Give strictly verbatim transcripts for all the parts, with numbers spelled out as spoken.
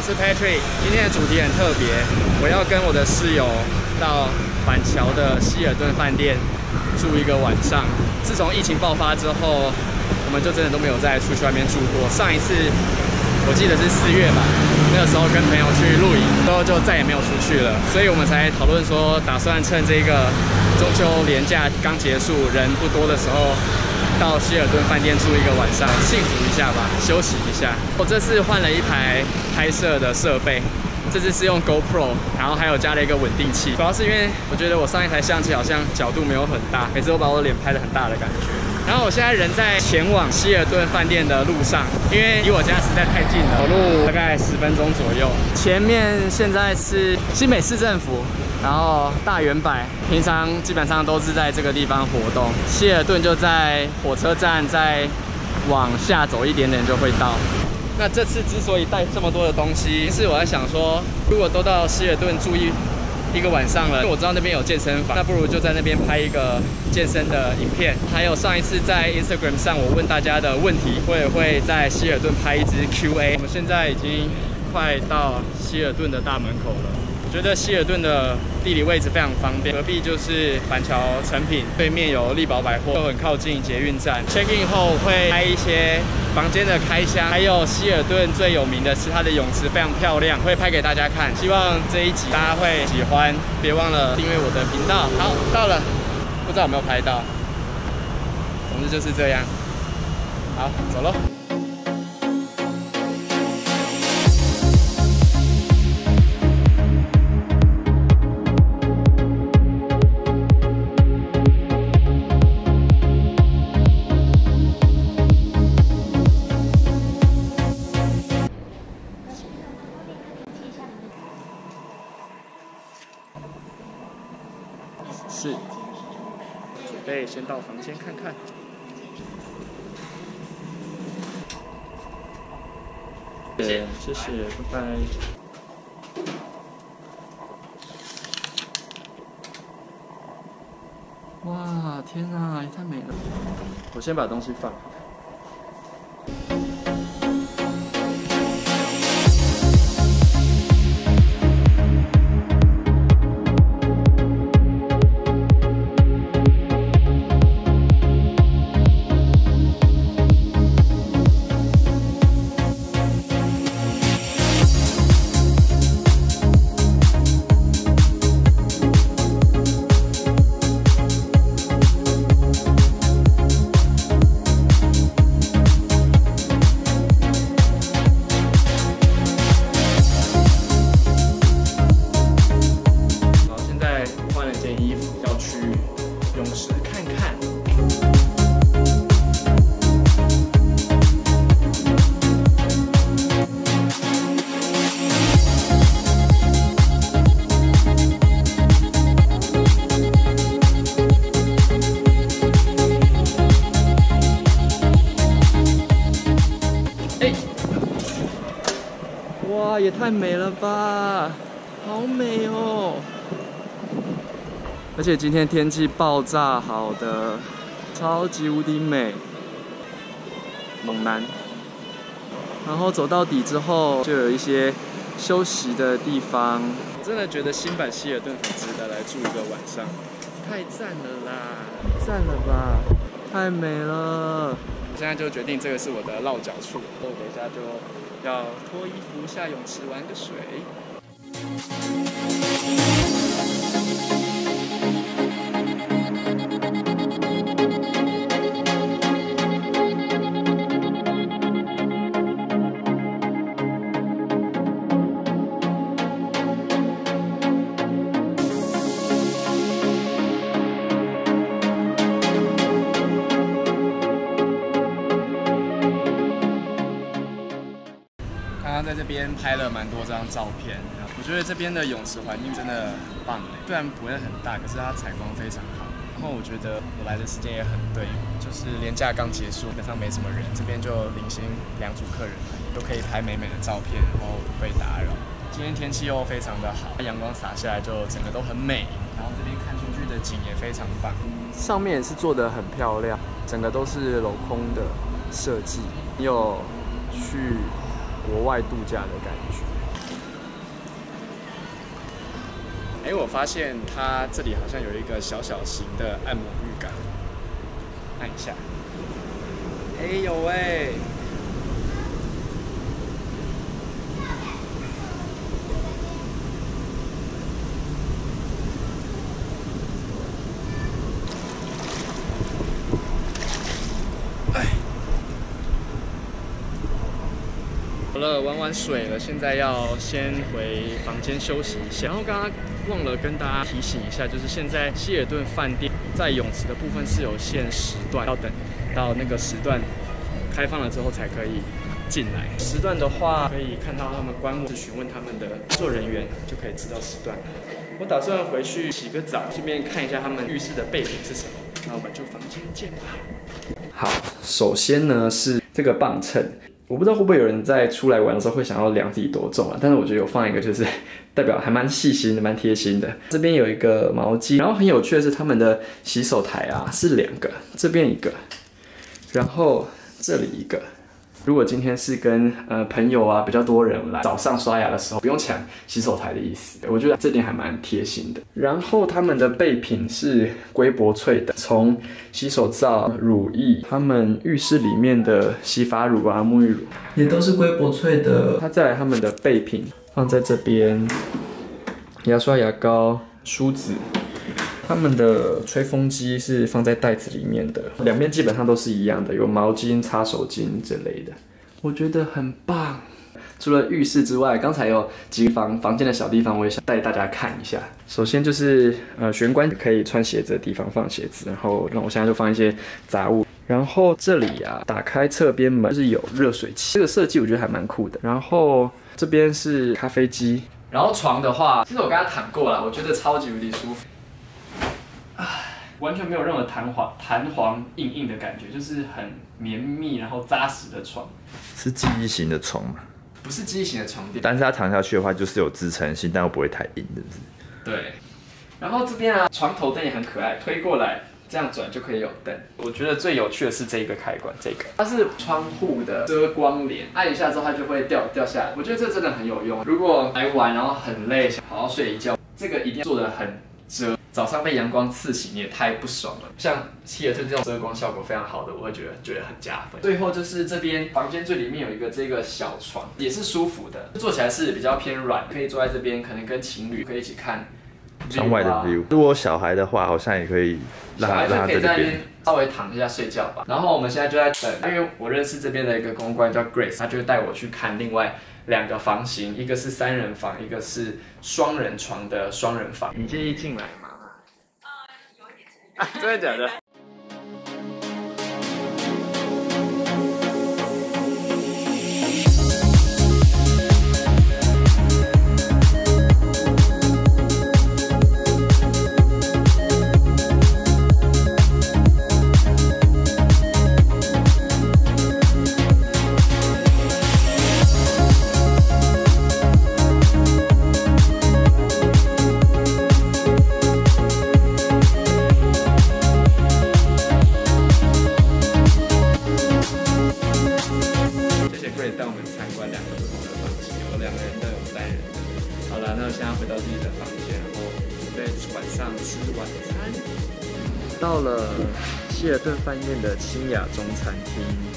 是 Patrick， 今天的主题很特别，我要跟我的室友到板桥的希尔顿饭店住一个晚上。自从疫情爆发之后，我们就真的都没有再出去外面住过。上一次我记得是四月吧，那个时候跟朋友去露营，之后就再也没有出去了，所以我们才讨论说，打算趁这个中秋连假刚结束，人不多的时候，到希尔顿饭店住一个晚上，幸福一下吧，休息一下。我这次换了一台拍摄的设备，这次是用 GoPro， 然后还有加了一个稳定器，主要是因为我觉得我上一台相机好像角度没有很大，每次都把我脸拍得很大的感觉。然后我现在人在前往希尔顿饭店的路上，因为离我家实在太近了，走路大概十分钟左右。前面现在是新北市政府，然后大圆柏，平常基本上都是在这个地方活动。希尔顿就在火车站，再往下走一点点就会到。那这次之所以带这么多的东西，是我在想说，如果都到希尔顿住一一个晚上了，因为我知道那边有健身房，那不如就在那边拍一个健身的影片。还有上一次在 Instagram 上我问大家的问题，我也会在希尔顿拍一支 Q A。我们现在已经快到希尔顿的大门口了。我觉得希尔顿的地理位置非常方便，隔壁就是板桥诚品，对面有力宝百货，又很靠近捷运站。check in 后会拍一些房间的开箱，还有希尔顿最有名的是它的泳池非常漂亮，会拍给大家看。希望这一集大家会喜欢，别忘了订阅我的频道。好，到了，不知道有没有拍到，总之就是这样。好，走喽。是，准备先到房间看看。谢谢，谢谢，拜拜。哇，天哪，也太美了！我先把东西放好。哇，也太美了吧，好美哦！而且今天天气爆炸好的，超级无敌美，猛男。然后走到底之后，就有一些休息的地方。我真的觉得新版希尔顿很值得来住一个晚上，太赞了啦！赞了吧，太美了。我现在就决定这个是我的落脚处，我等一下就要脱衣服下泳池玩个水。刚刚在这边拍了蛮多张照片，我觉得这边的泳池环境真的很棒嘞，虽然不会很大，可是它采光非常好。然后我觉得我来的时间也很对，就是连假刚结束，基本上没什么人，这边就零星两组客人都可以拍美美的照片，然后不被打扰。今天天气又非常的好，阳光洒下来就整个都很美，然后这边看出去的景也非常棒，上面也是做得很漂亮，整个都是镂空的设计，你有去国外度假的感觉。 哎，我发现它这里好像有一个小小型的按摩浴缸，按一下。哎有喂。好了，玩完水了，现在要先回房间休息一下。然后刚刚忘了跟大家提醒一下，就是现在希尔顿饭店在泳池的部分是有限时段，要等到那个时段开放了之后才可以进来。时段的话，可以看到他们观摩，询问他们的工作人员，就可以知道时段。我打算回去洗个澡，顺便看一下他们浴室的备品是什么。那我们就房间见吧。好，首先呢是这个磅秤。我不知道会不会有人在出来玩的时候会想要量自己多重啊，但是我觉得有放一个就是代表还蛮细心的，蛮贴心的。这边有一个毛巾，然后很有趣的是他们的洗手台啊是两个，这边一个，然后这里一个。如果今天是跟呃朋友啊比较多人来，早上刷牙的时候不用抢洗手台的意思，我觉得这点还蛮贴心的。然后他们的备品是瑰柏萃的，从洗手皂、乳液，他们浴室里面的洗发乳啊、沐浴乳也都是瑰柏萃的。它再来他们的备品放在这边，牙刷、牙膏、梳子。他们的吹风机是放在袋子里面的，两边基本上都是一样的，有毛巾、擦手巾之类的，我觉得很棒。除了浴室之外，刚才有几个房房间的小地方，我也想带大家看一下。首先就是呃玄关可以穿鞋子的地方放鞋子，然后让我现在就放一些杂物。然后这里啊，打开侧边门就是有热水器，这个设计我觉得还蛮酷的。然后这边是咖啡机，然后床的话，其实我刚刚躺过了，我觉得超级无敌舒服。完全没有任何弹簧、弹簧硬硬的感觉，就是很绵密然后扎实的床。 是记忆型的床吗？ 不是记忆型的床垫， 但是它躺下去的话，就是有支撑性，但又不会太硬，是不是？ 对。然后这边啊，床头灯也很可爱，推过来这样转就可以有灯。我觉得最有趣的是这个开关，这个它是窗户的遮光帘，按一下之后它就会掉掉下来。我觉得这真的很有用。如果来玩然后很累，想好好睡一觉，这个一定要做得很遮。早上被阳光刺醒，你也太不爽了。像希尔顿这种遮光效果非常好的，我会觉得觉得很加分。最后就是这边房间最里面有一个这个小床，也是舒服的，坐起来是比较偏软，可以坐在这边，可能跟情侣可以一起看窗外的 view。如果有小孩的话，好像也可以让他让他在这边稍微躺一下睡觉吧。然后我们现在就在等，因为我认识这边的一个公关叫 Grace， 她就会带我去看另外两个房型，一个是三人房，一个是双人床的双人房。你介意进来吗？啊，真的假的？带我们参观两个不同的房型，有两个人的，有三人的。好了，那我现在回到自己的房间，然后准备晚上吃晚餐。到了希尔顿饭店的清雅中餐厅。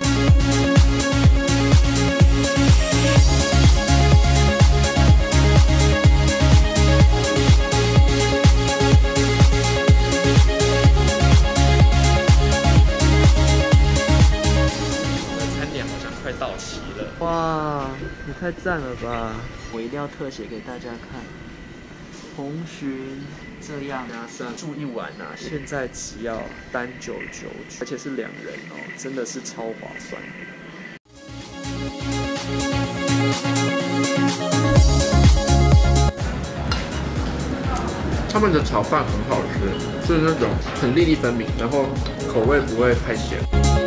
快到齐了！哇，也太赞了吧！我一定要特写给大家看。红鲟这样加上住一晚啊，现在只要单九九九，而且是两人哦，真的是超划算。他们的炒饭很好吃，是那种很粒粒分明，然后口味不会太咸。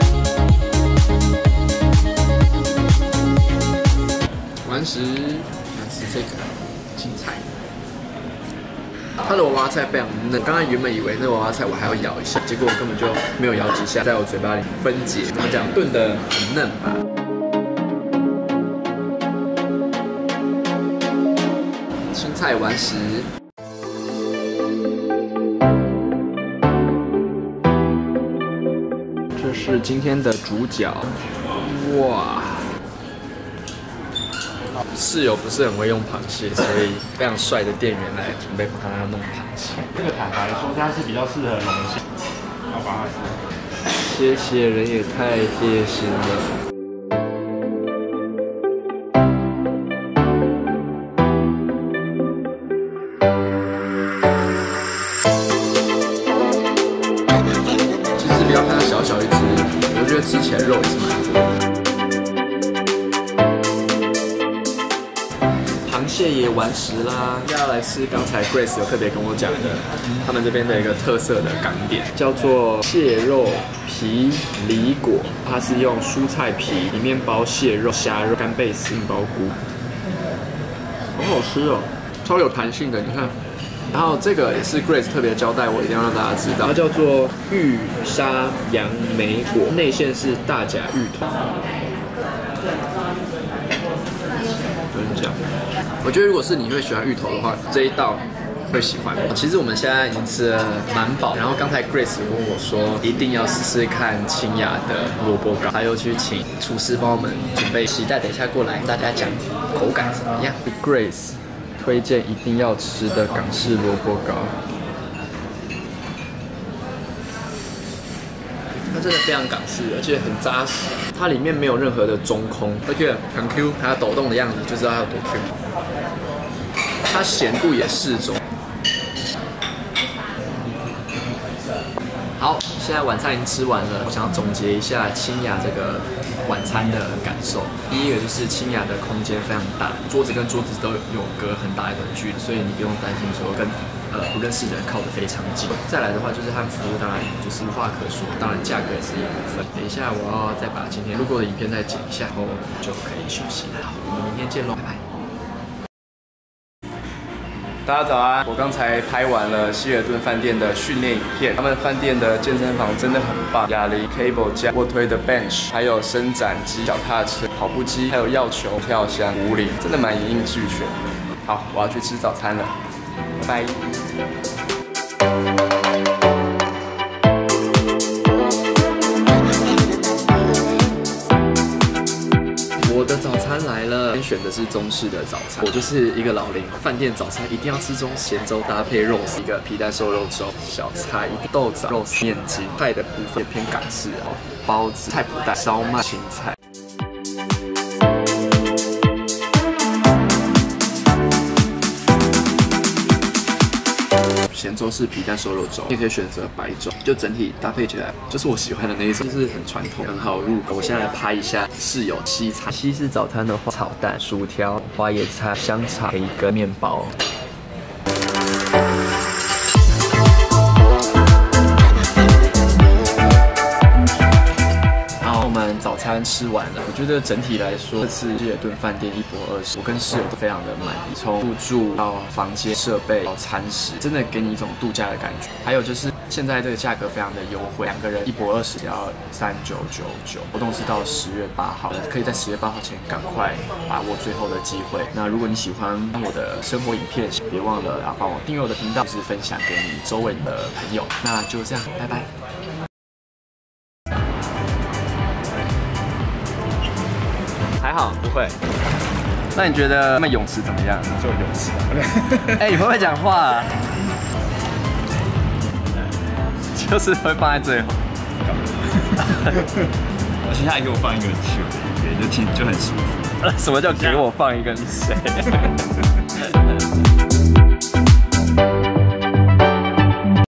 完食，来吃这个青菜。它的娃娃菜非常嫩，刚刚原本以为那娃娃菜我还要咬一下，结果我根本就没有咬几下，在我嘴巴里分解。怎么讲？炖得很嫩吧。青菜完食。 是今天的主角，哇！室友不是很会用螃蟹，所以非常帅的店员来准备帮他弄螃蟹。 这个坦白说，它是比较适合龙虾。好吧， 谢谢，人也太贴心了。 不要看它小小一只，我觉得吃起来肉也是蛮多的。螃蟹也完食啦，要来吃刚才 Grace 有特别跟我讲的，他们这边的一个特色的港点，叫做蟹肉皮梨果，它是用蔬菜皮，里面包蟹肉、虾肉、干贝丝、杏鲍菇，好好吃哦，超有弹性的，你看。 然后这个也是 Grace 特别交代我，一定要让大家知道，它叫做玉沙杨梅果，内馅是大甲芋头。跟你讲，我觉得如果是你会喜欢芋头的话，这一道会喜欢。其实我们现在已经吃了蛮饱，然后刚才 Grace 跟我说，一定要试试看清雅的萝卜糕，还有去请厨师帮我们准备，期待等一下过来大家讲口感怎么样。Grace 推荐一定要吃的港式萝卜糕，它真的非常港式，而且很扎实，它里面没有任何的中空，而且很 Q， 它抖动的样子就知道它有多 Q。它咸度也适中。好，现在晚餐已经吃完了，我想要总结一下清雅这个晚餐的感受。第一个就是清雅的空间非常大，桌子跟桌子都有隔很大一段距离，所以你不用担心说跟呃不认识的人靠得非常近。再来的话就是和服务当然就是无话可说，当然价格也是一部分。等一下我要再把今天路过的影片再剪一下，然后就可以休息了。好，我们明天见喽，拜拜。 大家早安！我刚才拍完了希尔顿饭店的训练影片，他们饭店的健身房真的很棒，哑铃、cable 架、卧推的 bench， 还有伸展机、脚踏车、跑步机，还有药球、跳箱、壶铃，真的蛮一应俱全的。好，我要去吃早餐了，拜拜。 我的早餐来了，今天选的是中式的早餐。我就是一个老龄，饭店早餐一定要吃中咸粥搭配肉丝，一个皮蛋瘦肉粥，小菜一个豆子、肉丝面筋。菜的部分偏港式哦，包子、菜脯蛋、烧麦、芹菜。 咸粥是皮蛋瘦肉粥，你也可以选择白粥，就整体搭配起来就是我喜欢的那一种，就是很传统，很好入口。我现在来拍一下室友西餐。西式早餐的话，炒蛋、薯条、花椰菜、香肠、培根、面包。 早餐吃完了，我觉得整体来说，这次希尔顿饭店一泊二食，我跟室友都非常的满意。从入住到房间设备到餐食，真的给你一种度假的感觉。还有就是现在这个价格非常的优惠，两个人一泊二食只要三九九九，活动是到十月八号，可以在十月八号前赶快把握最后的机会。那如果你喜欢我的生活影片，别忘了啊帮我订阅我的频道，就是分享给你周围的朋友。那就这样，拜拜。 还好，不会。那你觉得他们泳池怎么样？ 就泳池。 哎、欸，你会不会讲话、啊？就是会放在最后。 我现在给我放一个很 chill 的音乐，就听就很舒服。 什么叫给我放一个？你谁？